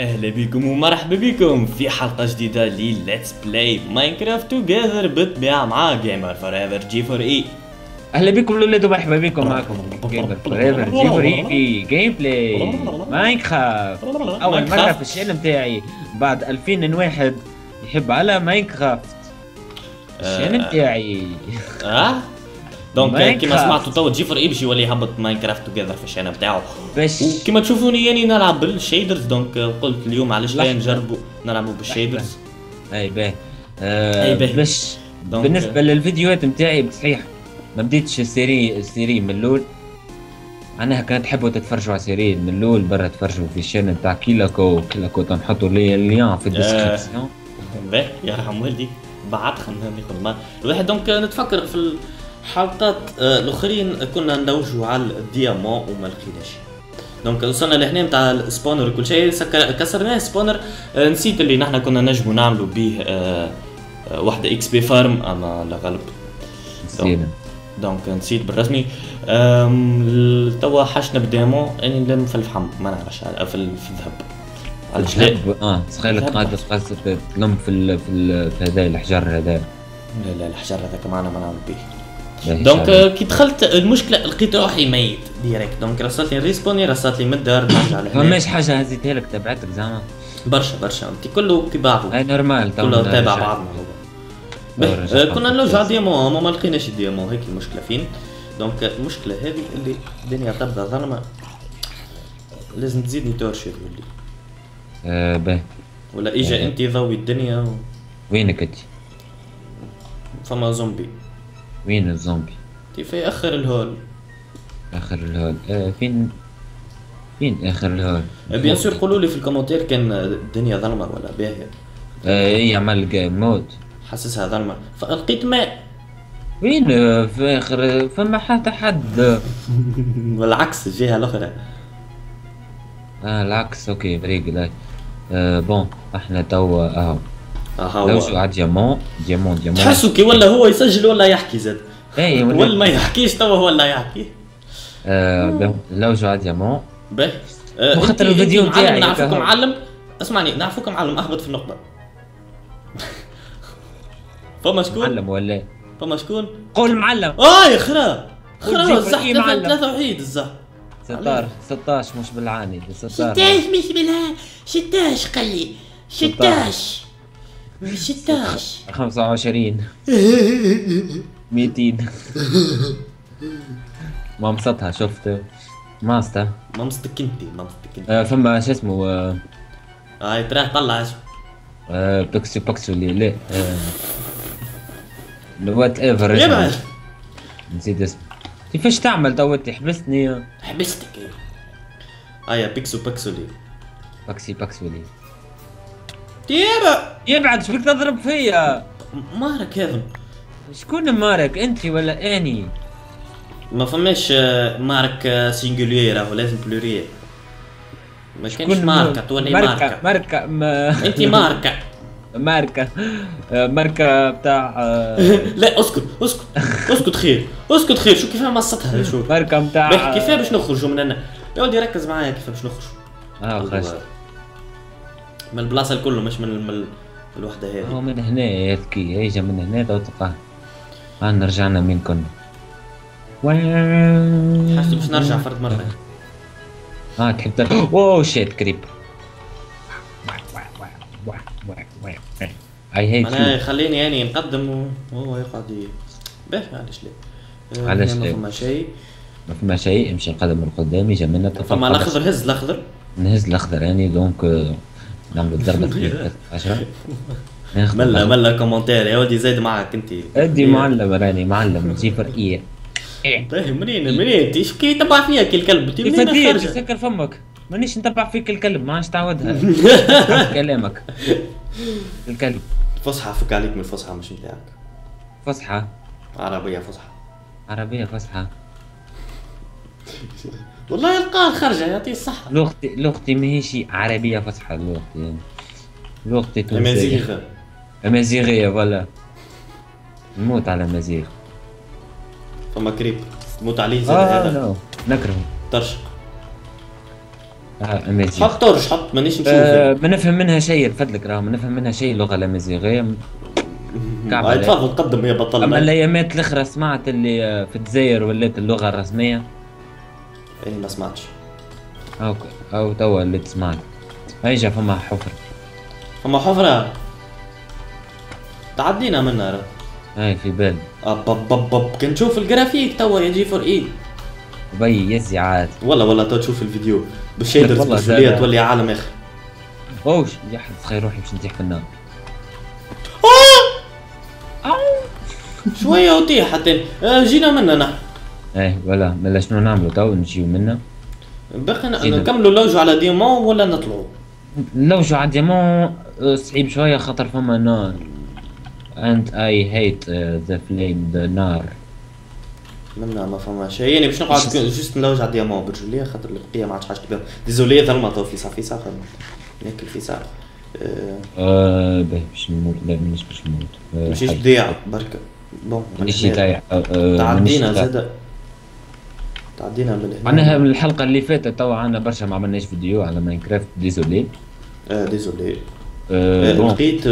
اهلا بكم ومرحبا بكم في حلقة جديدة ل Let's Play Minecraft Together بالطبيعة مع جيمر فور جي فور اي. اهلا بكم الاولاد ومرحبا بكم معكم جيمر فوريفر جي فور اي في جيم بلاي ماينكرافت. اول مره في الشانل بتاعي بعد 2001 يحب على ماينكرافت الشانل بتاعي. دونك كيما سمعتوا تو جي فور اي باش يولي يهبط ماينكرافت توجذر في الشانل بتاعو باش وكيما تشوفوني يعني نلعب بالشيدرز. دونك قلت اليوم علاش لا نجربوا نلعبوا بالشيدرز. اي باهي باهي. باش بالنسبه للفيديوهات نتاعي بصحيح ما بديتش السيري من الاول. انا كان تحبوا تتفرجوا على سيري من الاول برا تفرجوا في الشانل تاع كيلاكو تنحطوا لي اللين في الديسكريبسيون. باهي يرحم والديك بعد خلينا ناخذ ما الواحد. دونك نتفكر في الحلقات الاخرين كنا ندوجوا على الديامون وما لقيناش. دونك وصلنا لهنا نتاع السبونر وكل شيء كسرناه سبونر. نسيت اللي نحنا كنا نجموا نعملوا به واحدة اكس بي فارم اما لا غلب. دونك نسيت بالرسمي. توا حشنا بديمون يعني نلم في الفحم ما نعرفش في الذهب. علاش لا؟ تخيل قاعد تلم في هذا الحجر هذا. لا الحجر هذاك معنا ما نعمل به. دونك كي دخلت المشكله لقيت روحي ميت ديريكت. دونك رصات لي ريسبوني رصات لي من الدار نرجع لهنا. فماش حاجه هزيتها لك تبعتك زعما برشا انت كله كبعضه. اي نورمال كله تابع بعضنا. هو كنا نلوج ديامون ما لقيناش الديامون. هيك المشكله فين. دونك المشكله هذه اللي الدنيا تبدا ظلمه لازم تزيدني تورشي تولي. باهي ولا اجا انت ضوي الدنيا وينك انت؟ فما زومبي. وين الزومبي؟ كيف اخر الهول. اخر الهول فين اخر الهول؟ بيان سور قولوا لي في الكومنتير كان الدنيا ظلمه ولا باهيه. اي عمل جيم مود حاسسها ظلمه فلقيت ماء. وين في اخر فما حتى حد بالعكس الجهه الاخرى. العكس اوكي بريق. بون احنا توا اهو لو شو على ديامون تحسوا كي ولا هو يسجل ولا يحكي زاد. اي ولا ما يحكيش توا هو ولا يحكي. لو شو على ديامون باهي. وخاطر الفيديو نتاعي نعرفوك معلم. اسمعني نعرفوك معلم اهبط في النقطه. فما شكون معلم ولا فما شكون قول معلم. يا خرا الزح ثلاثة وحيد الزح 16 مش بالعاني 16 مش بالعاني 16 قلي 16 25 200 ما مصتها شفت ماستا ما مصدك انت فما شو اسمه هاي تراه طلع اسمه بيكسو اللي لا وات ايفر يبعد نسيت اسمه. كيفاش تعمل تو انت حبستني؟ حبستك هيا بيكسو لي باكسي لي يبعد شبيك تضرب فيا؟ مارك هذا شكون مارك انت ولا اني؟ ما فماش مارك سينجولير راهو لازم بلوريال. ما كانش ماركه تولي ماركه انت ماركه بتاع لا اسكت خير شو كيف مصتها شو ماركه بتاع كيف باش نخرجوا من هنا يا ولدي ركز معايا كيف باش نخرجوا. خرجت من البلاصه الكل مش من الوحده هذه. هو من هنا يا ذكي اجا من هنا تو تلقاه. رجعنا من كنا حاسس باش نرجع فرد مره. تحب اوه شيت كريب. انا خليني يعني نقدم وهو يقعد باهي. علاش لا ما فما شيء امشي نقدم لقدام يجي منا فما الاخضر. نهز الاخضر يعني دونك نعملوا ضربه 10 ملا كومنتير يا ودي زايد معك انت. ادي معلم راني معلم جيفر ايه باهي منين ايش كي تبع فيها كي الكلب انت منين خارج سكر فمك مانيش نتبع فيك الكلب ما عادش تعودها كلامك الكلب فصحى فك عليك من الفصحى مش نتاعك. فصحى عربية فصحى والله القار خرجة يعطيه الصحة. لغتي ماهيش عربية فصحى. لغتي تونسية أمازيغية ولا نموت على أمازيغ. فما كريب تموت عليه زي هذا. نكرهه طرش امازيغ. حط طرش، حط مانيش نشوف. ما نفهم منها شيء نفدلك، راه ما نفهم منها شيء اللغه الامازيغيه. هاي تفضل تقدم يا بطل. اما الايامات الاخرى سمعت اللي في الجزائر ولات اللغه الرسميه. اني ما سمعتش. اوكي، او توا اللي سمعت. هيجا فما حفر. فما حفرة تعدينا منها راه. هاي في بال. اب كنت نشوف الجرافيك توا يا جي فور اي. بي يزي عاد. والله تو تشوف الفيديو بالشيدرز والله بالجولية تولي عالم اخر. اوش يا حد خير روحي باش نطيح في النار. شوية وطيح حتى جينا منا نحن. ايه ولا ملا شنو نعملوا تو نجيو منا؟ باقي نكملوا لوجو على ديمون ولا نطلعوا؟ لوجو على ديمون صعيب شوية خاطر فما نار. and I hate the flame the نار. منا ما فما شيء يعني باش نقعد جوست نلوج على ديمون برجولية خاطر البقية ما عادش حاجة كبيرة. ديزولي ظلمة تو في ساعة ناكل في ساعة. باهي باش نموت. لا مانيش باش نموت. مشيش تضيع بركة. بون مانيش ضايع. تعدينا زاد. تعدينا من هنا. معناها من الحلقة اللي فاتت توا عندنا برشا ما عملناش فيديو على ماينكرافت. ديزولي. ديزولي. لقيت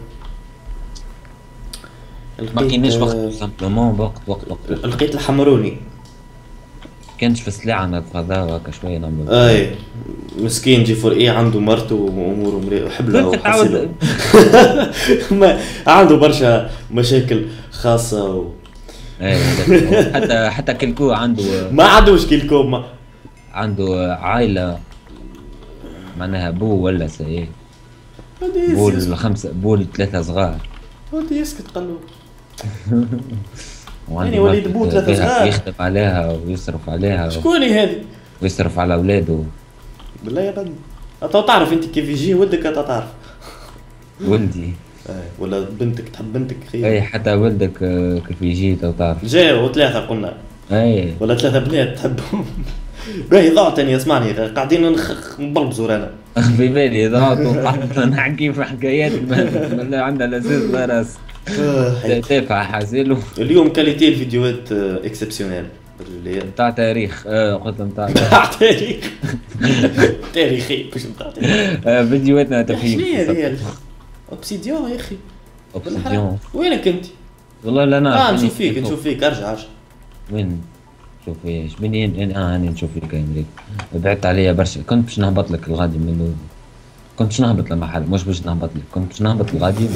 ما كايناش وقت سامبلومون وقت. لقيت الحمروني. كانش في سلاعة نتفضاو هكا شوية نعملو. اي مسكين جي فور اي عنده مرته واموره مريضة حبلة وحسيله. ما عنده برشا مشاكل خاصة حتى كلكو عنده. ما عندوش كلكو عنده عائلة معناها بو ولا سايه. بول 5 بول 3 صغار. ودي يسكت قالو. يعني وليد بو 3 صغار يخدم عليها ويصرف عليها. شكوني هذه؟ ويصرف على اولاده. بالله يا بني أنت تعرف أنت كيف يجي ولدك أنت تعرف. ولدي. ولا بنتك تحب بنتك خير. اي حتى ولدك كيف يجي تو تعرف. جاء و3 قلنا. اي ولا 3 بنات تحبهم. باهي ضاعتني اسمعني قاعدين نبلبزوا رانا. في بالي ضاعت وقعدت نحكي في حكايات ما عندنا لزاز لا راس. تافه حازلو. اليوم كاليتي الفيديوهات اكسبسيونيل. نتاع تاريخ. قلت نتاع تاريخ. تاريخي باش نتاع فيديوهاتنا تفهيم. شنو هي اوبسيديون يا اخي. اوبسيديون. وينك انت؟ والله لا نعرف. نشوف فيك ارجع. وين؟ شوف ايش منين هاني نشوف فيك امريك. بعدت عليا برشا. كنت باش نهبط لك الغادي من الاول. كنت باش نهبط للمحل مش باش نهبط لك. كنت باش نهبط الغادي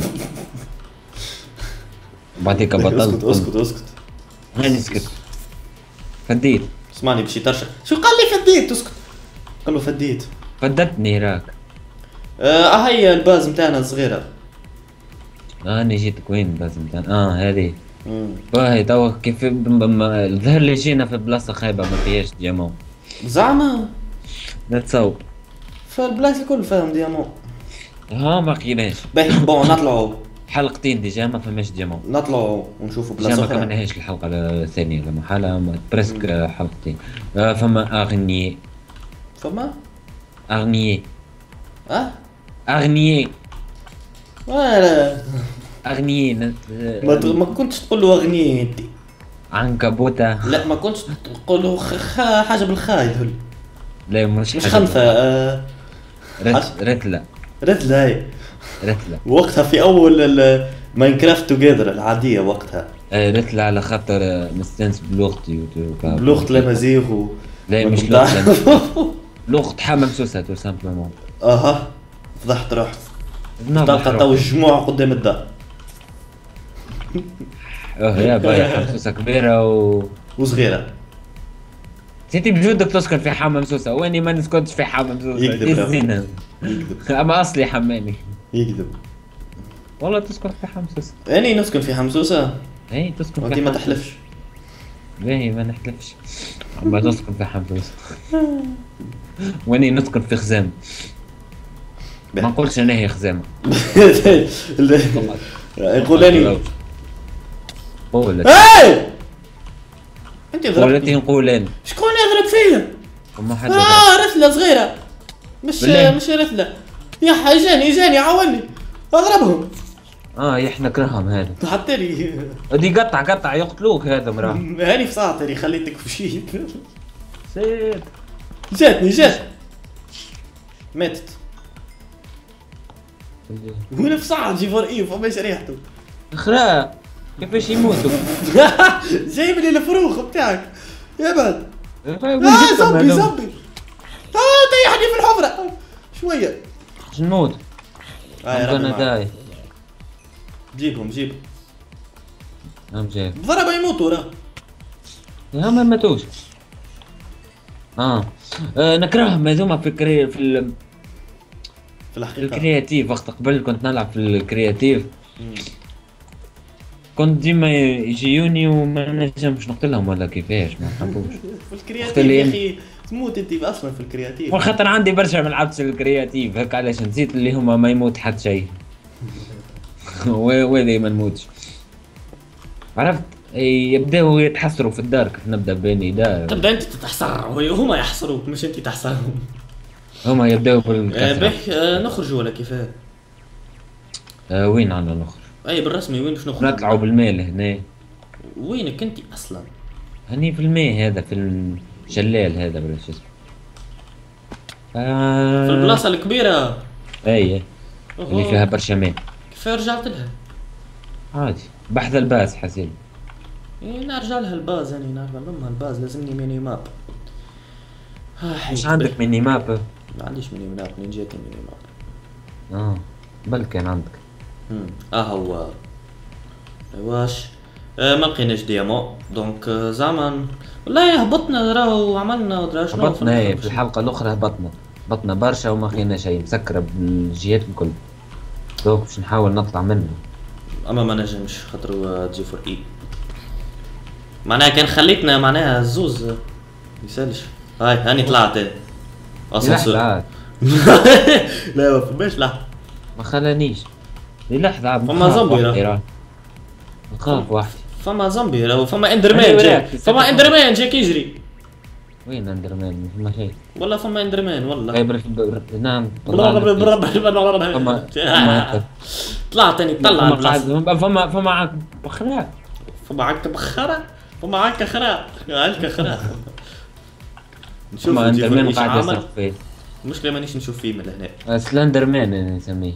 بعديك بطلت. اسكت هاني اسكت. فديت. اسمعني باش يترشح. شو قال لي فديت؟ اسكت. قال له فديت. فدتني راك. هي الباز نتاعنا الصغيره. انا جيتك وين الباز نتاعنا؟ هذه. باهي توا كيف الظهر اللي جينا في بلاصه خايبه ما فيهاش ديامون. زعما نتصور فالبلاصه الكل فاهم ديامون. ما لقيناش. باهي بون نطلعوا حلقتين ديجا ما فماش ديامون. نطلعوا ونشوفوا بلاصه اخرى. ما كملناهاش الحلقه الثانيه لما حالة برسك حلقتين. فما اغنيي. اغنيي. اغنيي. ولا اغنيي. ما كنتش تقول له اغنيي انت. عنكبوته. لا ما كنتش تقول له حاجه بالخاء يقول. لا مش خمسه. رتله. هي رتله وقتها في اول ماينكرافت توجذر العاديه وقتها. رتله على خاطر مستانس بلوغتي. بلوغت لمزيغ لا مش لوغت. لوغت حمام سوسه تو سامبلومون. فضحت روحي. تلقى تو الجموع قدام الدار. يا باي حمام كبيره وصغيره. انت بجودك تسكن في حمام سوسه واني ما نسكنش في حمام سوسه. يكذب. اما اصلي حمامي. يكذب. والله تسكن في حمام سوسه. اني نسكن في حمسوسه. اي تسكن في وانت ما تحلفش. باهي ما نحلفش. اما نسكن في حمسوسه. واني نسكن في خزام. ما نقولش انا هي خزامه. يقولاني قولت. انت ضربت. نقولان شكون يضرب فيا؟ وما حد رثله صغيره مش رثله. يا جاني عاوني اضربهم. احنا كرههم هذا. حتى لي دي قطع يقتلوك هذا مراه. هاني في ساعتي خليتك مشيت. سير. جات ماتت. وين في صعد جي فور اي فماش ريحته. خرا كيفاش يموتوا؟ جايب لي الفروخ بتاعك يا بعد. زومبي زومبي. طيحني في الحفرة شوية. باش نموت. انا داي. جيبهم. نعم جاي. ضربة يموتوا راه. يا ما ماتوش. نكرههم هذوما في الحقيقة الكرياتيف. وقت قبل كنت نلعب في الكرياتيف كنت ديما يجيوني وما نجمش نقتلهم ولا كيفاش ما نحبوش. في الكرياتيف يا اخي تموت انت اصلا في الكرياتيف. وخاطر عندي برشا ما لعبتش الكرياتيف هكا علاش نسيت اللي هما ما يموت حد شيء. ويلي ما نموتش. عرفت يبداو يتحسروا في الدار كيف نبدا بيني دا. تبدا انت تتحسر هما يحسروك مش انت تحسرهم. هما يبداو بالكثرة. نخرجوا ولا كيفاه؟ وين عنا نخرج؟ اي بالرسمي وين باش نخرج؟ نطلعوا بالمال هنا. وينك انت اصلا؟ هني في الماء هذا في الشلال هذا ولا شو اسمه؟ في البلاصة الكبيرة. اي اللي فيها برشا ماء. كيف رجعت لها؟ عادي بحث الباز حسين. نرجع لها الباز يعني نرجع لها الباز لازمني ميني ماب. مش عندك ميني ماب؟ ما عنديش ميني ماب. منين جاتني ميني ماب؟ بل كان عندك. هو واش ما لقيناش ديامو دونك زعما والله هبطنا راهو عملنا ودرا شنو. هبطنا في الحلقة الأخرى هبطنا برشا وما لقينا شيء مسكرة بالجهات الكل. دوك باش نحاول نطلع منه. اما ما نجمش خاطر جي فور اي معناها كان خليتنا معناها الزوز يسالش. هاي هاني طلعت اسانسور. لا ما فماش لحظة ما خلانيش لحظة عاد. فما زومبي راه نخاف وحدي. فما زومبي راهو فما اندرمان جاك. فما اندرمان جاك يجري. وين اندرمان؟ ما فما شيء. والله فما اندرمان والله. نعم طلعت اني طلع فما عك بخرا. فما عك بخرا. فما عك خرا. عك خرا. نشوف اندرمان قاعد يصرخ فيه. المشكلة مانيش نشوف فيه من هنا. سلندر مان انا نسميه.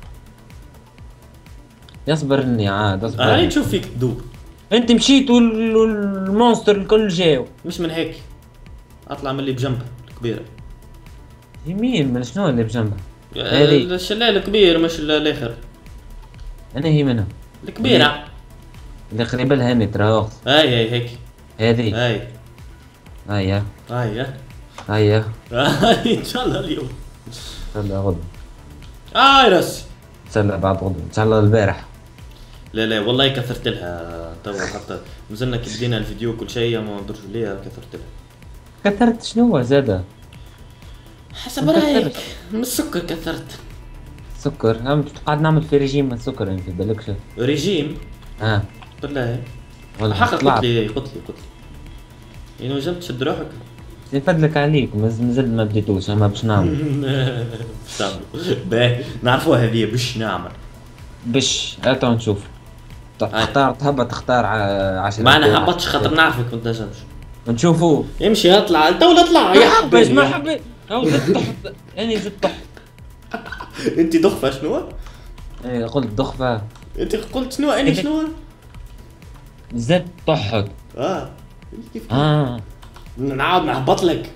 يصبرني عاد اصبر. هاي نشوف فيك تدور. انت مشيت والمونستر الكل جاو. مش من هيك. اطلع من اللي بجنبها الكبيرة. يمين من شنو اللي بجنبها؟ الشلال الكبير مش الاخر. انا هي منها. الكبيرة. اللي قريب لها هني ترى. هاي هيك. هذه. هاي. هيا. هيا. هيا. هاي ان شاء الله اليوم. ان شاء الله غدا. يرس. ان شاء الله بعد غدا ان شاء الله البارح. لا والله كثرت لها توا حتى نزلنا كي بدينا الفيديو كل شيء ما ندرش ليها كثرت لها. كثرت شنو زاده؟ حسب رايك من السكر كثرت. سكر؟ انا قاعد نعمل في ريجيم من السكر انت في بالكش. ريجيم؟ بالله والله حقا قلت لي يعني نجم تشد روحك. نفدلك عليك مازال ما بديتوش اما باش نعمل. باش تعملوا باهي نعرفوها هذه باش نعمل. باش هاتوا نشوف. تختار تهبط تختار 10. ما انا هبطش خاطر نعرفك ما تنجمش. نشوفوا. امشي اطلع تو اطلع يا حبيبي. ما حبيت. او زدت تحت. اني زدت تحت. انت دخفه شنو؟ ايه قلت دخفه. انت قلت شنو اني شنو؟ زدت تحت. كيف نعاود نهبط لك.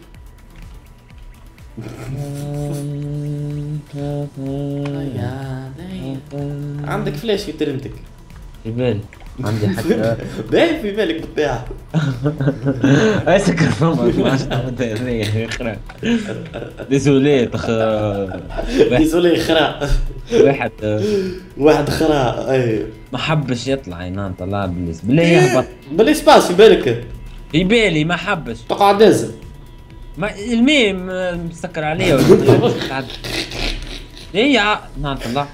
عندك فلاش في ترنتك؟ في بالي عندي حتى. باهي في بالك بالطبيعة. اسكر فمك ما خرا. ديزولي ديزولي خرا. واحد خرا. اي ما حبش يطلع ينام طلع بالله يهبط بالاسباس في بالك. في بالي ما حبش تقعد نازل. ما الميم مسكر عليه ولا هي نعم طلع.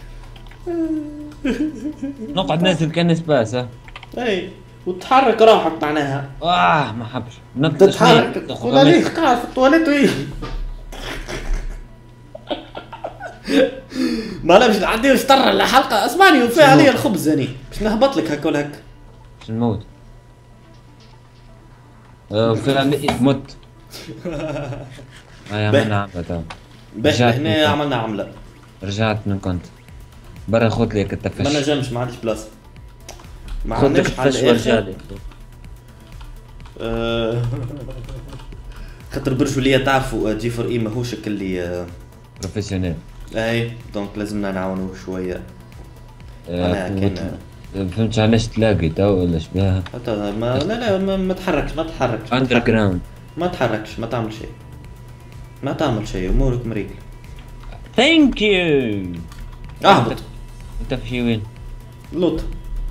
نقعد نازل كان سباس. اي وتحرك روحك معناها. ما حبش تتحرك. خذ عليك قاعد في الطواليت وي. ما لا باش نعدي وستر الحلقة اسمعني وفيها علي الخبز يعني باش نهبط لك هكا ولا هكا. باش نموت. فيها مت. يا من عبد باهي رجعت هنا من عملنا عملة. رجعت من كنت برا خذ لك ما التفش. نجمش ما عنديش بلاصة. ما خذ لك عندناش على التفش ورجع الآخر. لك. خاطر برجولية تعرفوا جي فور اي ماهوش اللي بروفيسيونيل. اي دونك لازمنا نعاونوه شوية. أنا كان فهمت علاش تلاقي تو ولا شبيها. حتى ما لا ما تحركش ما تحركش اندر جراوند. ما تحركش ما تعمل شيء ما تعمل شيء امورك مريقل. ثانك يو. اهبط. انت في وين؟ لوط.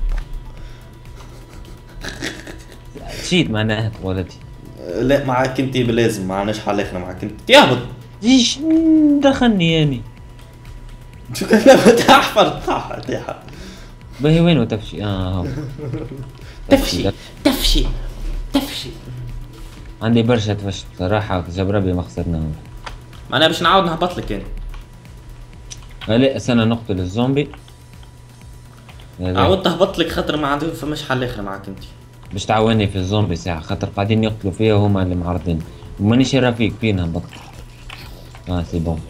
نسيت معناها تقولتي. لا معاك انت بلازم ما عندناش حل اخر معاك انت اهبط. ايش دخلني يعني؟ شو كان تحفر تحفر باهي وين وتفشي؟ هو تفشي تفشي تفشي. عندي برشا تفشت صراحة جبربي ما خسرناهم. معناها باش نعاود نهبط لك يعني. لا سنة نقتل الزومبي. عاودت هبط لك خاطر ما عندي فماش حل اخر معاك انت. باش تعاوني في الزومبي ساعة خاطر قاعدين يقتلوا فيها وهما اللي معرضين ومانيش رافيك فين هبط. سي بون.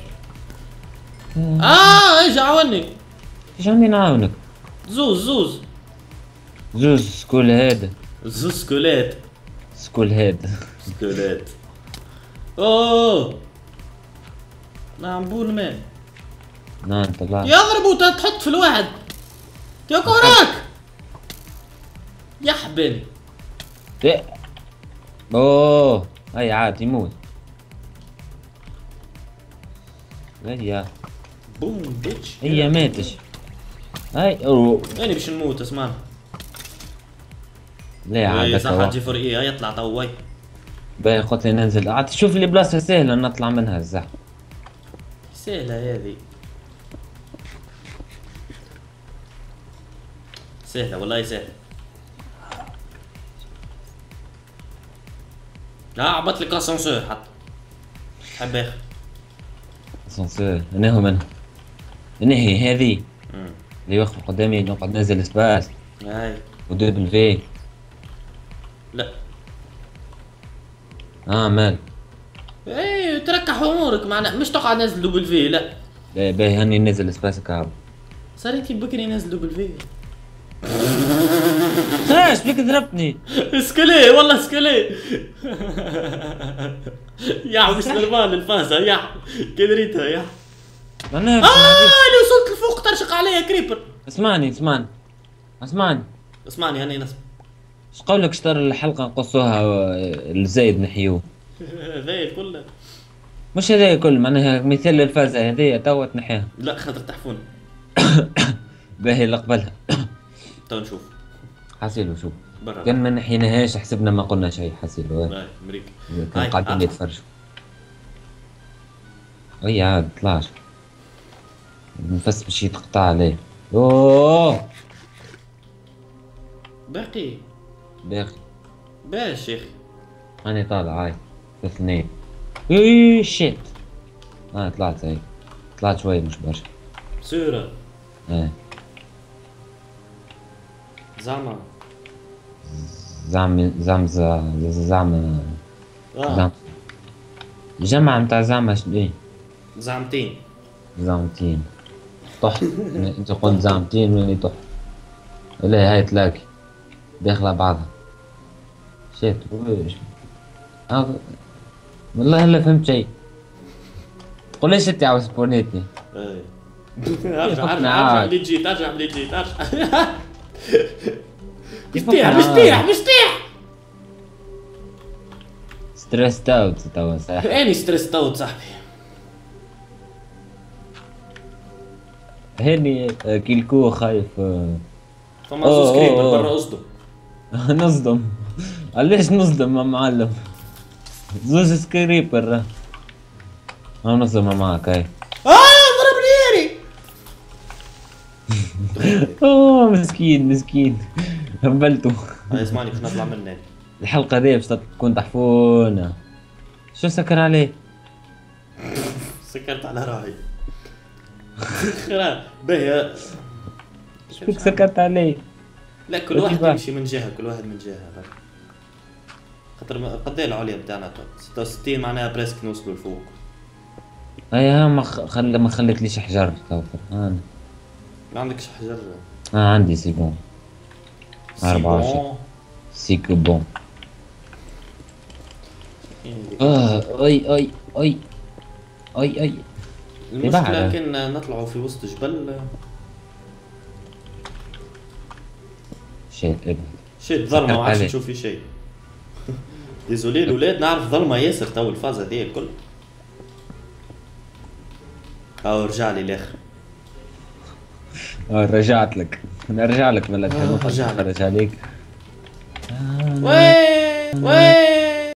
اجي عاوني. ايش عندي نعاونك؟ زوز زوز سكول هاد. زوز سكولات. سكول هاد. سكولات. اوه نعم بول مان. نعم طلع. يضربوا تحط في الواحد يا كوراك يا حبيبي. إيه. اوه هاي عاد يموت. هي بوم بيتش. هي ماتش. هاي اوه انا باش نموت اسمعني. لا عاد صح جي فور اي يطلع تو وي. باهي قلت لي ننزل عاد شوف لي بلاصة سهلة نطلع منها الزحمة. سهلة هذه سهلة والله سهلة. لا عبط لك اسانسور حتى حب اخر اسانسور نهو منها نهي هذه اللي يوقف قدامي نقعد ننزل سباس هاي ودوبل في. لا مال ايه تركح امورك معنا مش تقعد نازل دوبل في. لا باهي هاني نزل سباس كهربا. صار انتي بكري نازل دوبل في. ايش بيك ضربتني؟ سكلي والله سكلي. يا مش نورمال الفازة يا كدريتها يا انا اللي وصلت لفوق ترشق عليا كريبر. اسمعني اسمعني هاني نسمع. ايش قولك اشتر الحلقة نقصوها الزايد نحيوه. ذي كله مش هذا كل معناها مثال للفازة هذيا توا تنحيها. لا خاطر تحفون. باهي اللي قبلها. تو نشوف حاسيلو شوف برا كان ما نحيناهاش حسبنا ما قلنا شيء حاسيلو. هاي مريك كان قاعدين يتفرجوا. اي عاد طلعش النفس باش يتقطع عليه. اوه باقي باقي باش يا اخي. انا طالع هاي اثنين. اي شيت طلعت هاي طلعت شوي مش برشا. سورة ايه زعما زعم جمع متاع زعما شنو زعمتين زعمتين طح. انت قلت زعمتين واني طح. لا هاي تلاقي داخلة بعضها شيت ويش. والله لا فهمت شيء. تقول ليش انت عاوز سبونيتني. ارجع اللي جيت ارجع مستيح ستريس اوت توا صح. اني ستريس اوت صاحبي. هاني كيلكو خايف. فما زوز كريبر برا اصدم. نصدم. علاش نصدم يا معلم؟ زوز سكريبر نصدم معاك هاي. ضربني ياري. مسكين هبلته. اسمعني باش نطلع منه. الحلقة دي باش تكون تحفونة. شو سكر عليه؟ سكرت على راهي. باهي شو سكرت عليه؟ لا كل واحد يمشي من جهة كل واحد من جهة. خاطر قد ايه العليا بتاعنا 66 معناها بريسك نوصلوا لفوق. هيا ما خليتليش حجر تو فرحان. ما عندكش حجر؟ عندي سي بون. سي 24 بون. سيكو بون. اي اي اي اي اي. المشكلة كنا نطلعوا في وسط جبل. شيء ابعد. شيء ظلمة ما عادش تشوف في شيء. ديزولي الولاد نعرف ظلمة ياسر تو الفازة دي الكل. او رجع لي الاخر. رجعت لك. نرجع لك بلا رجع لك. رجع لك. وين وين